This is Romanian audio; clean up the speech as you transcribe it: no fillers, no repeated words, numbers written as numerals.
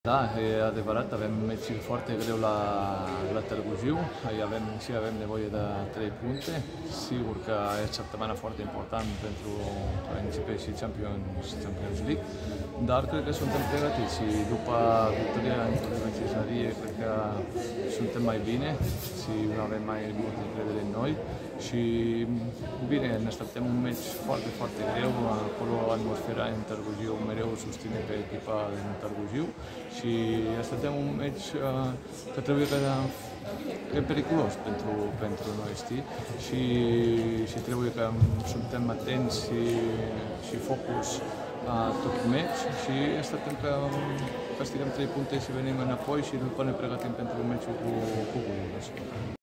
Da, e adevărat, avem meciuri foarte greu la Târgu Jiu, avem nevoie de 3 puncte. Sigur că e o săptămână foarte importantă pentru a începe și Champions League, dar cred că suntem pregătiți și după victoria împotriva Cezărie, cred că suntem mai bine și avem mai multă încredere în noi. Și bine, ne așteptăm un meci foarte, foarte greu. Acolo atmosfera în Târgu Jiu mereu susține pe echipa din Târgu Jiu și așteptăm un meci că trebuie că e periculos pentru noi, știi? Și trebuie că suntem atenți și focus tot meci și așteptăm că câștigăm 3 puncte și venim înapoi și după ne pregătim pentru meciul cu București.